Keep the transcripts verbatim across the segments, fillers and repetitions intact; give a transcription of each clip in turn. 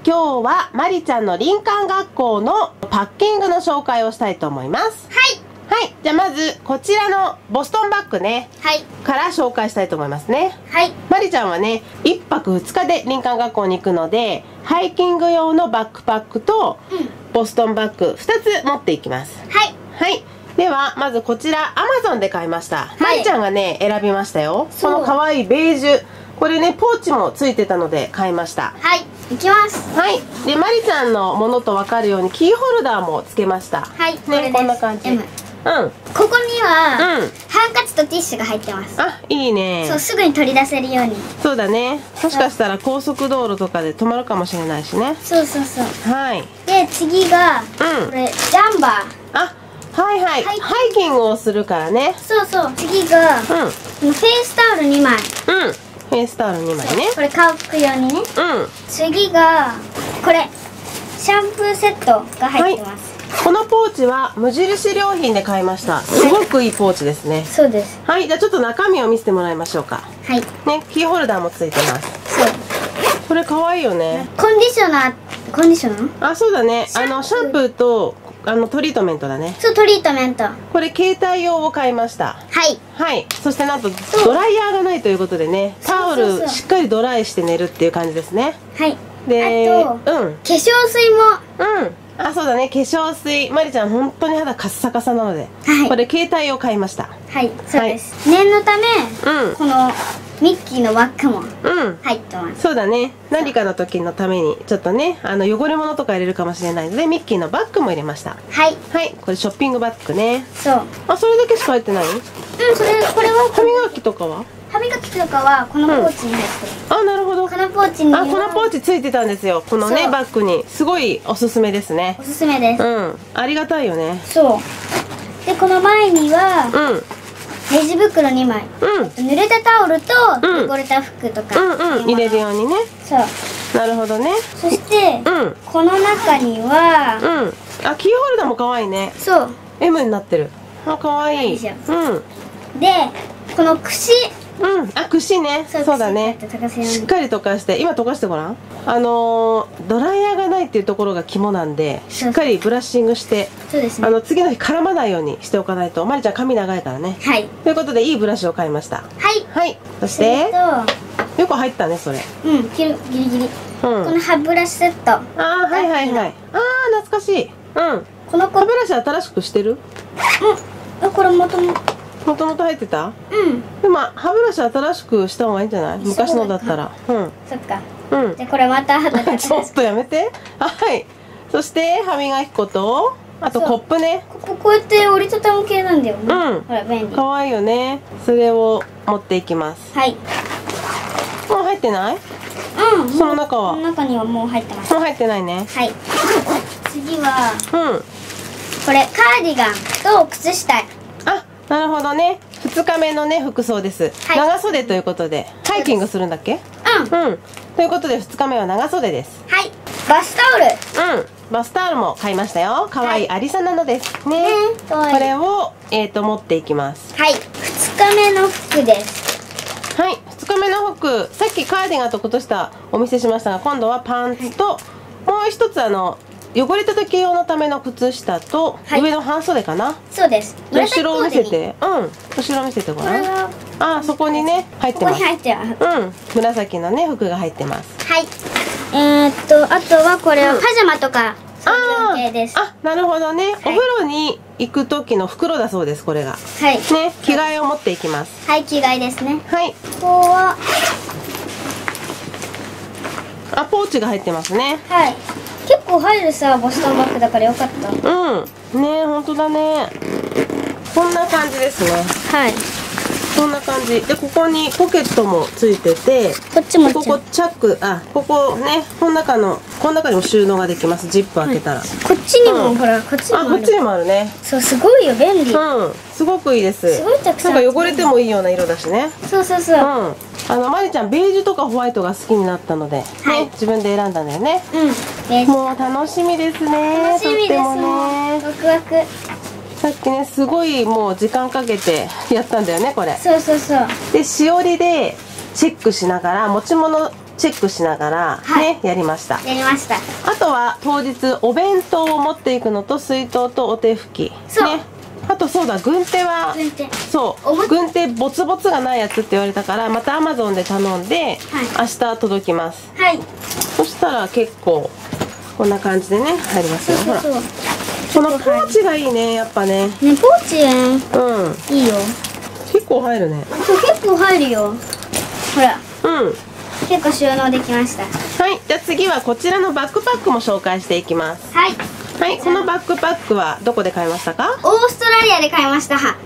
今日はまりちゃんの林間学校のパッキングの紹介をしたいと思います。 はいはい、じゃあまずこちらのボストンバッグね、 はい、 から紹介したいと思いますね。 はい、 まりちゃんはねいっぱくふつかで林間学校に行くので、ハイキング用のバックパックとボストンバッグふたつ持っていきます。 はい、 はい、ではまずこちら アマゾン で買いました。 い、 まりちゃんがね選びましたよ。このかわいいベージュ、これねポーチもついてたので買いました。 はい、いきます。 はい、でまりちゃんのものと分かるようにキーホルダーもつけました。 はい、 ね、 これです。 こんな感じ。 M。 うん、 ここには、 うん、 ハンカチとティッシュが入ってます。 あ、いいね。 そう、すぐに取り出せるように。 そうだね、もしかしたら高速道路とかで止まるかもしれないしね。 そうそうそう。 はい。 で次が、 うん、 これジャンバー。 あ、はいはい、 はい、 ハイキングをするからね。 そうそう。次が、 うん、 このフェイスタオルにまい。 うん、フェイスタオルにまいね。 これ乾く用にね。 うん、 次がこれシャンプーセットが入ってます。 はい、このポーチは無印良品で買いました。すごくいいポーチですね。 そうです。 はい、じゃあちょっと中身を見せてもらいましょうか。 はい。 ね、キーホルダーもついてます。 そう。 これ可愛いよね。 コンディショナー、コンディショナー？ あ、そうだね。あのシャンプーとあのトリートメントだね。 そう、トリートメント。これ携帯用を買いました。 はい。 はい。そしてなんとドライヤーがないということでね、タオルしっかりドライして寝るっていう感じですね。 はい。 で、 あと、うん、化粧水も。 うん。あ、そうだね、化粧水。まりちゃん本当に肌カッサカサなので、はい、これ携帯を買いました。 はい、そうです。念のため、 うん、 このミッキーの輪っかも入ってます。 そうだね、何かの時のためにちょっとね、あの汚れ物とか入れるかもしれないのでミッキーのバッグも入れました。はい、はい、これショッピングバッグね。そう。あ、それだけしか入ってない？うん、 それ、これは歯磨きとかは？ 歯磨きとかはこのポーチに入ってる。 うん、あ、なるほど。 このポーチに、 あ、このポーチついてたんですよ。このねバッグに。すごいおすすめですね。 おすすめです。 うん、ありがたいよね。そう。 でこの前には、うん、レジ袋にまい、うん、濡れたタオルと汚れた服とか、 うんうん、入れるようにね。そう。なるほどね。 そして、うん、この中には、 うん、あ、キーホルダーも可愛いね。そう。エム になってる。あ、可愛い。うん。 で、この櫛。 うん、あ、櫛ね。そうだね。しっかり溶かして、今溶かしてごらん。あのー、ドライヤーがないっていうところが肝なんで、しっかりブラッシングして、そうですね、あの次の日絡まないようにしておかないと。まりちゃん髪長いからね。はい。ということでいいブラシを買いました。はい。はい。そして、よく入ったねそれ。うん、ギリギリギリ。うん。この歯ブラシセット。ああ、はいはいはい。ああ、懐かしい。うん。この歯ブラシ新しくしてる？うん。これもともと。もともと入ってた？うん。でも歯ブラシ新しくした方がいいんじゃない？昔のだったら。うん。そっか。うん。じゃこれまたちょっとやめて。はい。そして歯磨き粉とあとコップね。こここうやって折りたたむ系なんだよね。うん。ほら便利。可愛いよね。それを持っていきます。はい。もう入ってない？うん。その中は？その中にはもう入ってます。もう入ってないね。はい。次は。うん。これカーディガンと靴下。あ。なるほどね。ふつかめのね服装です、はい、長袖ということでハイキングするんだっけ？うん、うん、ということでふつかめは長袖です。はい。バスタオル。うん、バスタオルも買いましたよ。可愛いアリサなのですね。これをえっと持っていきます。はい。ふつかめの服です。はい。ふつかめの服、さっきカーディガンと靴下お見せしましたが、今度はパンツと、はい、もう一つあの汚れた時用のための靴下と、はい、上の半袖かな。そうです。後ろを見せて、うん、後ろ見せてごらん。あ、そこにね入ってます。ここに入ってます。うん、紫のね服が入ってます。はい。えー、っとあとはこれはパジャマとかそういう系です。あ、なるほどね。お風呂に行く時の袋だそうです。これが。はい。ね、着替えを持っていきます。はい、着替えですね。はい。ここはあ、ポーチが入ってますね。はい。結構入るさ、ボストンバッグだからよかった。うん。ねえ、ほんとだね。こんな感じですね。はい。こんな感じ。で、ここにポケットもついてて、こっちもここチャック、あ、ここね、この中の、この中にも収納ができます。ジップ開けたら。はい、こっちにも、うん、ほら、こっちにもある。あ、こっちにもあるね。そう、すごいよ、便利。うん。すごくいいです。すごいたくさん。なんか汚れてもいいような色だしね。そうそうそう。うん。あの、まりちゃん、ベージュとかホワイトが好きになったので、はい、ね、自分で選んだんだよね。うん。もう楽しみですね。楽しみですね。ワクワク。さっきね、すごいもう時間かけてやったんだよね、これ。そうそうそう。で、しおりでチェックしながら、持ち物チェックしながらね、はい、やりました。 やりました。 あとは当日お弁当を持っていくのと水筒とお手拭きね。あとそうだ、軍手は軍手そう軍手ボツボツがないやつって言われたから、またアマゾンで頼んで、はい、明日届きます。 はい。 そしたら結構こんな感じでね入りますよ。ほら、このポーチがいいね、やっぱね。 ね、ポーチね、うんいいよ。 結構入るね。 そう、結構入るよ。ほら、 うん、 結構収納できました。 はい、じゃあ次はこちらのバックパックも紹介していきます。 はいはい、このバックパックはどこで買いましたか？ オーストラリアで買いました。 はい、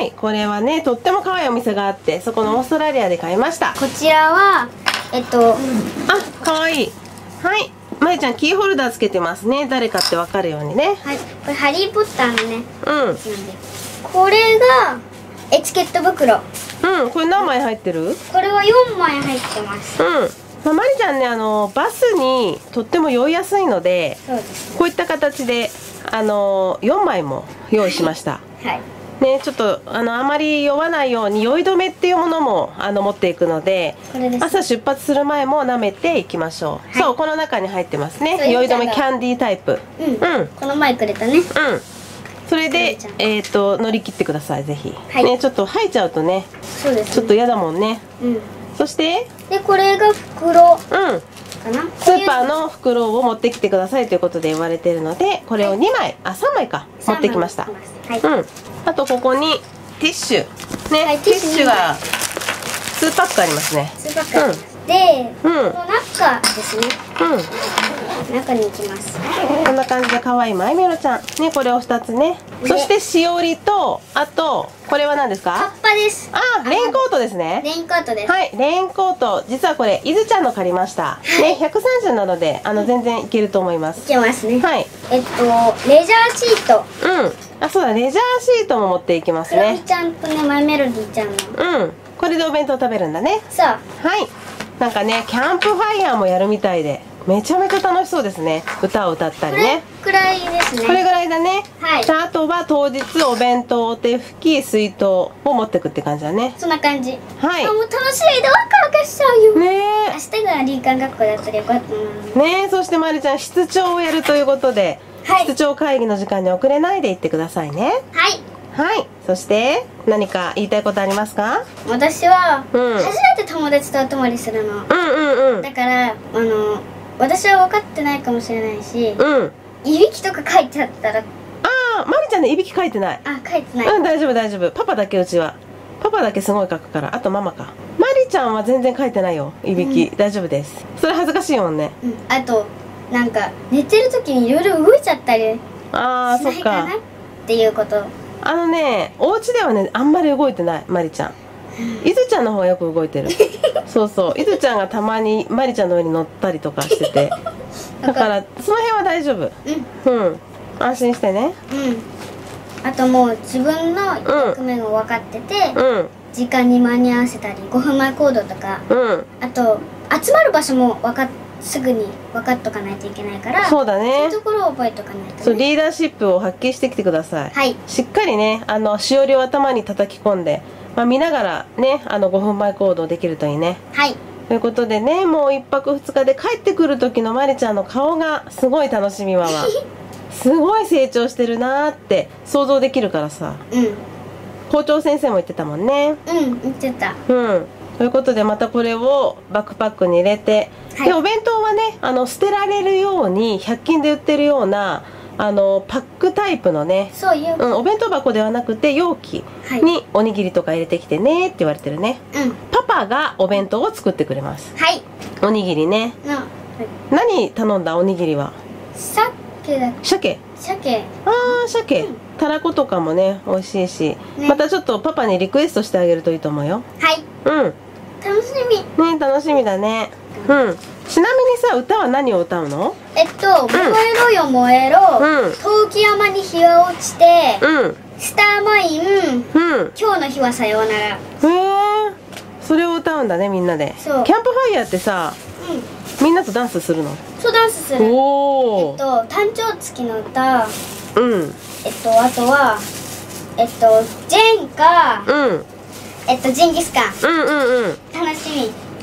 これはねとっても可愛いお店があって、そこのオーストラリアで買いました。 こちらはえっと、うん、 あ、可愛い。はい、まゆちゃんキーホルダーつけてますね。誰かってわかるようにね。 はい、これハリーポッターのね、 うん、 これがエチケット袋。 うん、これ何枚入ってる？ これはよんまい入ってます。 うん、まあ、まりちゃんね、あのバスにとっても酔いやすいので、 そうですね、 こういった形であのよんまいも用意しました。 はいね、ちょっとあのあまり酔わないように酔い止めっていうものもあの持っていくので、 これです、 朝出発する前も舐めていきましょう。はい、そう、この中に入ってますね。酔い止めキャンディータイプ。 うん、うん、この前くれたね。 うん、それでえっと乗り切ってください、ぜひ。はい、ね、ちょっと吐いちゃうとね、 そうですね、 ちょっと嫌だもんね。 うん、 そしてでこれが袋。 うん、スーパーの袋を持ってきてくださいということで言われているので、これをにまい、あ、さんまいか持ってきました。はい、うん、あとここにティッシュね、はい、ティッシュがツーパックありますね。 ツーパックあります。うん、で、うん、この中ですね。うん、中に行きます。 こんな感じで可愛いマイメロちゃんね、これをふたつね。そしてしおりと、あとこれは何ですか？ カッパです。 あ、レインコートですね。 レインコートです。 はい、レインコート、実はこれいずちゃんの借りました。はい、ね、ひゃくさんじゅうなのであの全然いけると思います。 いけますね。 はい。 えっとレジャーシート。 うん。あ、そうだ、レジャーシートも持っていきますね。 クロミちゃんとね、マイメロディちゃんの。 うん。これでお弁当食べるんだね。 そう。 はい。なんかね、キャンプファイヤーもやるみたいで、めちゃめちゃ楽しそうですね。歌を歌ったりね。 これくらいですね。 これぐらいだね。 はい。 じゃあ、あとは当日お弁当、お手拭き、水筒を持ってくって感じだね。 そんな感じ。 はい。 あ、もう楽しみでワクワクしちゃうよ。 ねえ。 明日が林間学校だったらよかったな。 ねえ、そしてまりちゃん室長をやるということで、はい、室長会議の時間に遅れないで行ってくださいね。 はい。 はい。そして何か言いたいことありますか？ 私は、うん、初めて友達とお泊まりするの。うんうんうん。だからあの私は分かってないかもしれないし、うん、いびきとか書いてあったら。ああ、まりちゃんね、いびき書いてない。 あ、書いてない。 うん、大丈夫大丈夫。パパだけ、うちはパパだけすごい書くから。あとママか。まりちゃんは全然書いてないよ、いびき。うん、大丈夫です。それ恥ずかしいもんね。 うん、あとなんか寝てる時にいろいろ動いちゃったりしないかなっていうこと。 あのね、お家ではね、あんまり動いてない、まりちゃん。いずちゃんの方がよく動いてる。そうそう、いずちゃんがたまにまりちゃんの上に乗ったりとかしてて、だからその辺は大丈夫。うん、うん、安心してね。 うん。あともう自分の役目が分かってて、うん、時間に間に合わせたり、ごふんまえ行動とか、うん、あと集まる場所も分かってすぐに分かっとかないといけないから、 そうだね、 そういうところを覚えとかないとね。 そう、リーダーシップを発揮してきてください。はい。しっかりね、あのしおりを頭に叩き込んで、まあ、見ながらね、あのごふんまえ行動できるといいね。はい。ということでね、もういっぱくふつかで帰ってくる時のまりちゃんの顔がすごい楽しみわわ。すごい成長してるなーって想像できるからさ。うん。校長先生も言ってたもんね。 うん、言ってた。 うん。ということで、またこれをバックパックに入れて、はい、でお弁当はね、あの捨てられるようにひゃく均で売ってるようなあのパックタイプのね、 そういう、 うん、お弁当箱ではなくて容器におにぎりとか入れてきてねって言われてるね。うん、パパがお弁当を作ってくれます。はい。おにぎりね。うん、はい、何頼んだおにぎりは？ 鮭だ。 鮭。 鮭。 ああ、鮭。うん、たらことかもね、美味しいし、ね、またちょっとパパにリクエストしてあげるといいと思うよ。はい。うん。 楽しみ。 ね、楽しみだね。うん。ちなみにさ、歌は何を歌うの？ えっと、燃えろよ燃えろ、陶器山に日は落ちて、スターマイン、今日の日はさようなら。へえ、それを歌うんだね、みんなで。そう。キャンプファイヤーってさ、みんなとダンスするの？ そう、ダンスする。おお。えっと、誕生月の歌。うん。えっと、あとは、えっと、ジェンか。うん。えっと、ジンギスカン。うんうんうん。楽しみ。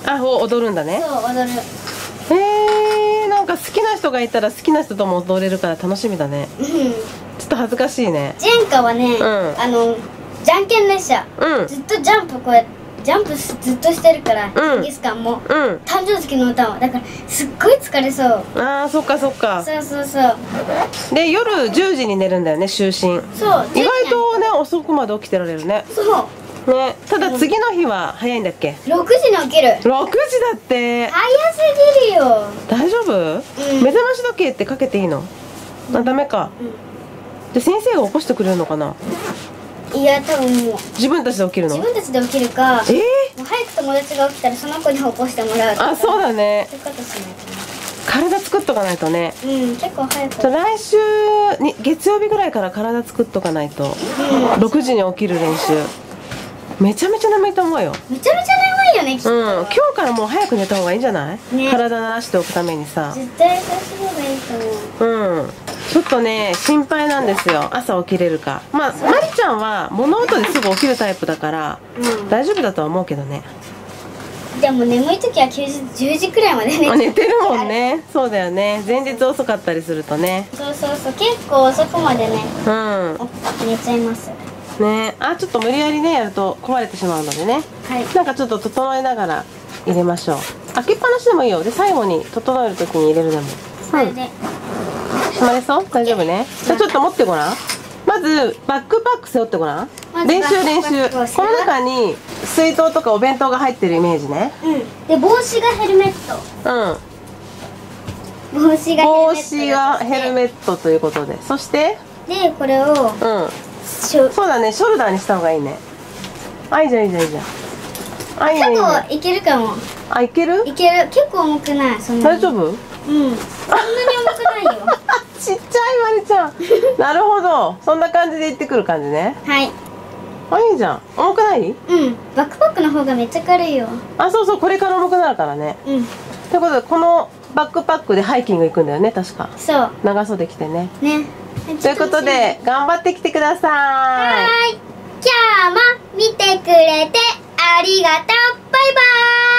あ、踊るんだね。 そう、踊る。 へえ、なんか好きな人がいたら好きな人とも踊れるから楽しみだね。うん、ちょっと恥ずかしいね。 ジェンカはね、うん、あのじゃんけん列車、うん、ずっとジャンプこうやってジャンプずっとしてるから、ジンギスカンも、うん、誕生月の歌はだからすっごい疲れそう。 ああ、そっかそっか。 そうそうそう。 で、夜じゅうじに寝るんだよね、就寝。そう、意外とね遅くまで起きてられるね。 そうね、ただ次の日は早いんだっけ？ ろくじに起きる。 ろくじだって。 早すぎるよ。 大丈夫？うん、目覚まし時計ってかけていいの？あ、ダメか。うん、で、先生が起こしてくれるのかな？ いや、多分もう自分たちで起きるの？ 自分たちで起きるか、 えー、 もう早く友達が起きたらその子に起こしてもらうとか。 あ、そうだね。 そういうことしないとね。 体作っとかないとね。 うん、結構早く。 じゃ来週に月曜日ぐらいから体作っとかないと、うん、ろくじに起きる練習。めちゃめちゃ眠いと思うよ。 めちゃめちゃ眠いよね、きっと。 うん、今日からもう早く寝た方がいいんじゃない？ね、体慣らしておくためにさ。 絶対そうすればいいと思う。 うん、ちょっとね心配なんですよ、朝起きれるか。まあまりちゃんは物音ですぐ起きるタイプだから、うん、大丈夫だとは思うけどね。 でも眠い時は休日じゅうじくらいまで寝て寝てるもんね。そうだよね、前日遅かったりするとね。 そうそうそう、結構遅くまでね、うん、寝ちゃいますね。あ、ちょっと無理やりねやると壊れてしまうのでね、はい、なんかちょっと整えながら入れましょう。開けっぱなしでもいいよ。で、最後に整える時に入れるでも。 それで、うん、 閉まれそう？大丈夫ね。じゃあちょっと持ってごらん。まずバックパック背負ってごらん。練習練習。この中に水筒とかお弁当が入ってるイメージね。 うん。で、帽子がヘルメット。うん。帽子が帽子がヘルメットということで、そしてでこれを、うん、 そうだね、ショルダーにした方がいいね。あ、いいじゃんいいじゃんいいじゃん。 あ、結構いけるかも。 あ、いける？ いける。結構重くない。そんな大丈夫？うん。 そんなに重くないよ。 ちっちゃいまりちゃん。なるほど。そんな感じで行ってくる感じね。 はい。 あ、いいじゃん。重くない？うん。 バックパックの方がめっちゃ軽いよ。あ、 そうそう、これから重くなるからね。うん。ということで、このバックパックでハイキング行くんだよね、確か。そう。長袖着てね。ね。ということで、頑張ってきてください。 はーい。今日も見てくれてありがとう。バイバーイ。